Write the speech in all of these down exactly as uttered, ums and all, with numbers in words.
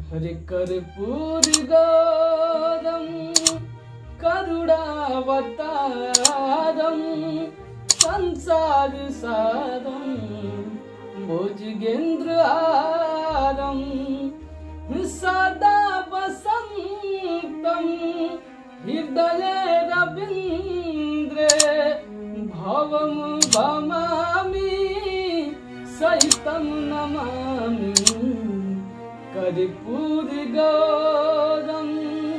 हरे कर्पूर गौरम करुणावतारम संसार सारम भुजगेन्द्रहारम सदा वसन्तं हृदये रवीन्द्रे भवं भमामि सहितं नमामि कर्पूर गौरम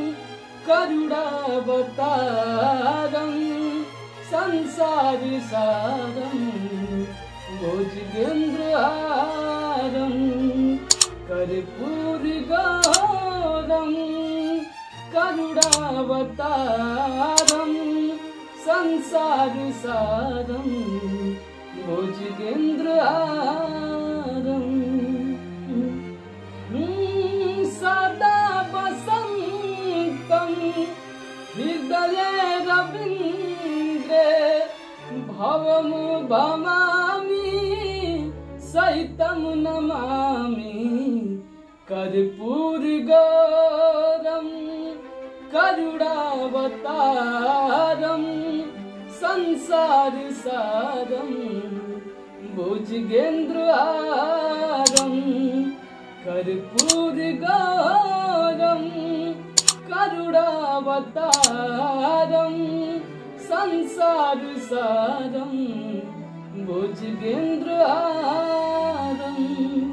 करुणावतारम संसार सारम भुजगेन्द्रहारम कर्पूर गौरम करुणावतारम संसार सारम भुजगेन्द्रहारम सदा वसन्तं हृदये रवीन्द्रे भवं भमामि सहितं नमामि कर्पूर गौरम करुणावतारम संसार सारम भुजगेन्द्रहारम कर्पूर गौरम करुणावतारम संसार सारम भुजगेन्द्रहारम।